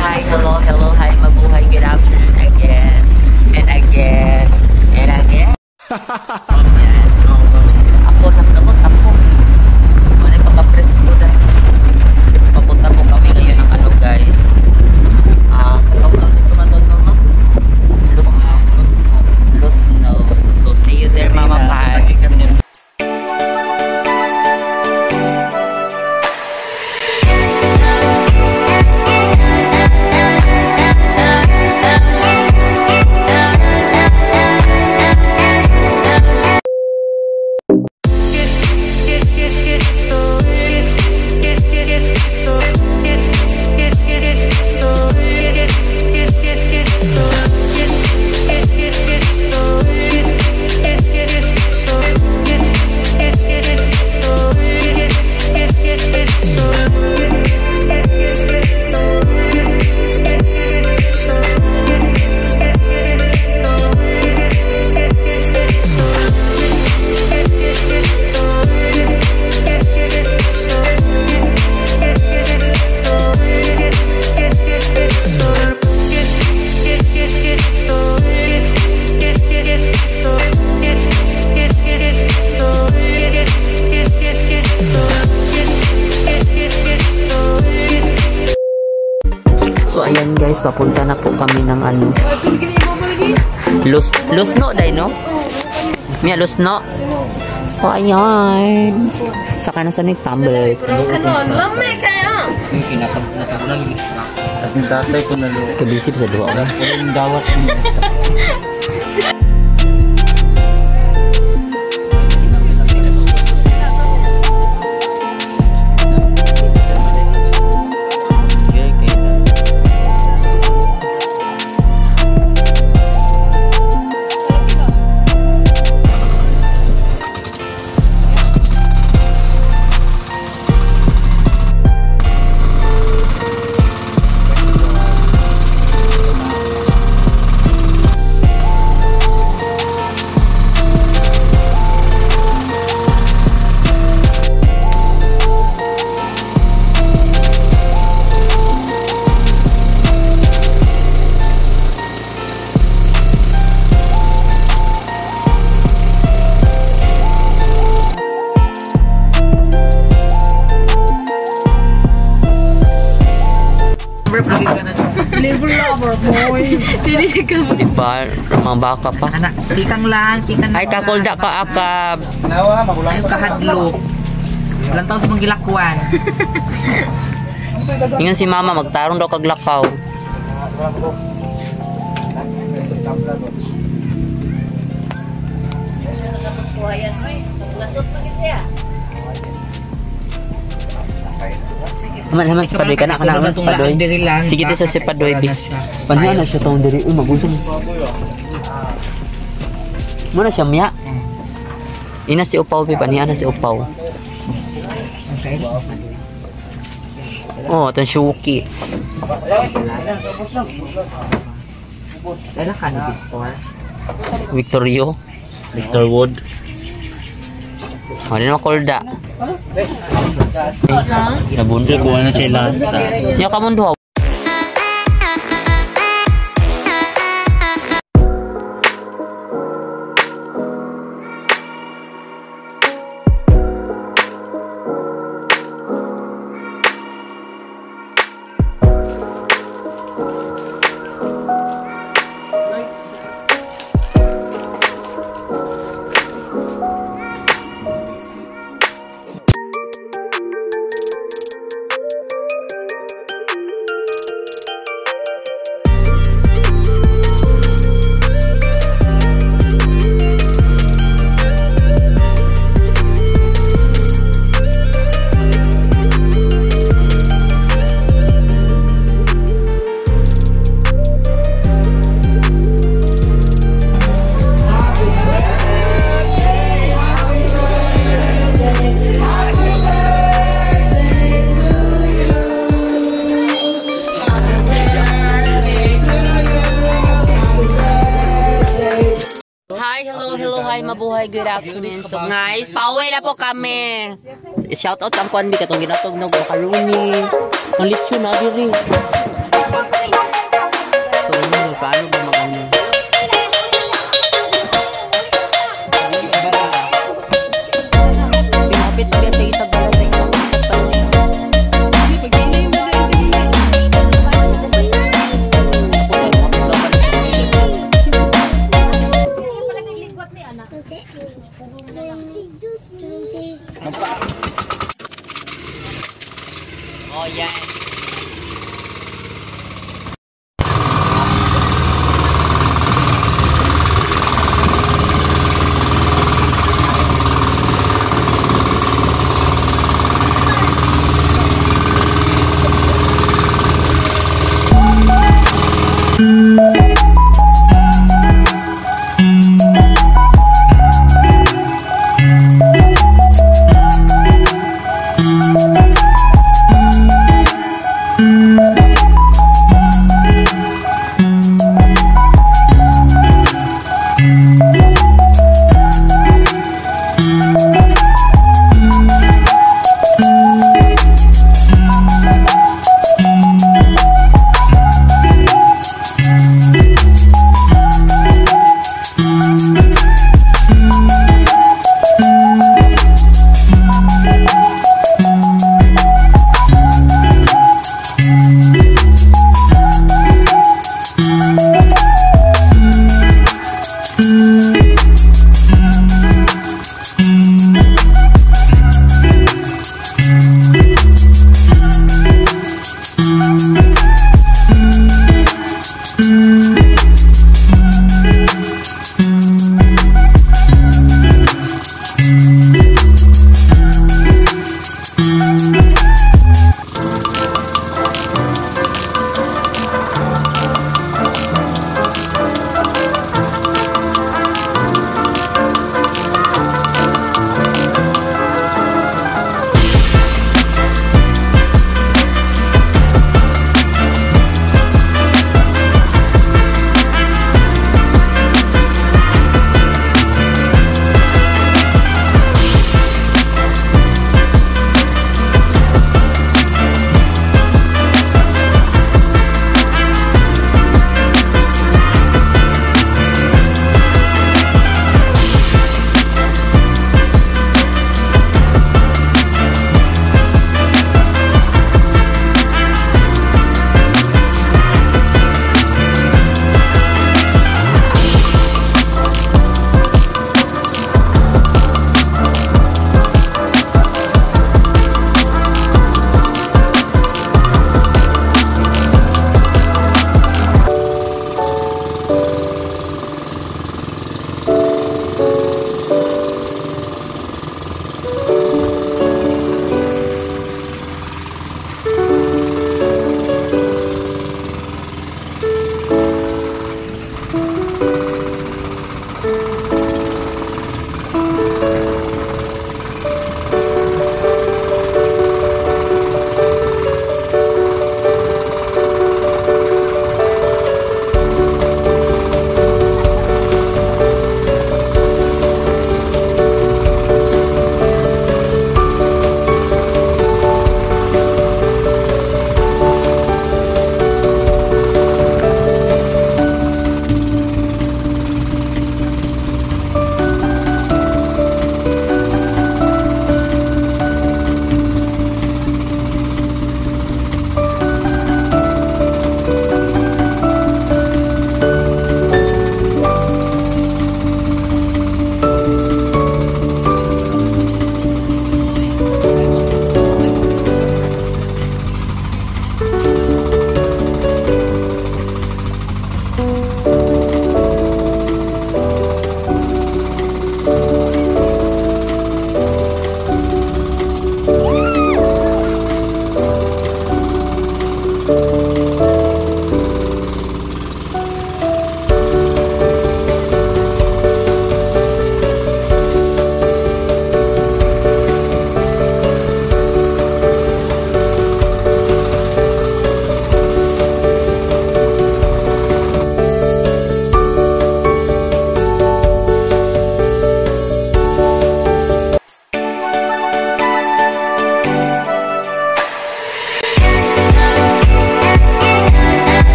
Hi, hello, hello, hi, mabuhay, good afternoon again, and again, and again. Ako, nagsabot ako. Ano yung pagka-press ko na. Papunta po kami ngayon ng ano guys. Luzno. So, see you there, Mama Paz. So ayan guys, papunta na po kami ng ano. Luzno dai no? Mia Luzno. So ayan. Saka na sa nag-tumble. Kanon, lamay kaya. Kinatabunan yung isa. Tapos yung tatay ko na lo. Kabisip sa duwa ko. Wala yung dawat niya. Flavor lover, boy. Dili ka mo. Diba, mga baka pa. Anak, tikang lang, tikang. Ay, kakulda ka akab. Ay, kahadlok. Ilang taon sa mga gilakwan. Ingan si mama, magtarong daw kaglakaw. Naman si Padoy ka na naman si Padoy. Sige sa si Padoy di. Panihan na siya taong diri. Uy, magusong. Muna siya miya. Ina si Upaw, panihan na si Upaw. Oh, ito Shuki. Kailan ka ni Victor? Victorio. Victor Wood. Ano naman kulda? Nabundol ko na siya lasa. Yung kamundo. mabuhay, good afternoon. So guys, pauwi na po kami. Shout out ang Kwanbi katong ginatog ng Macaroni. Ang lechon na diri.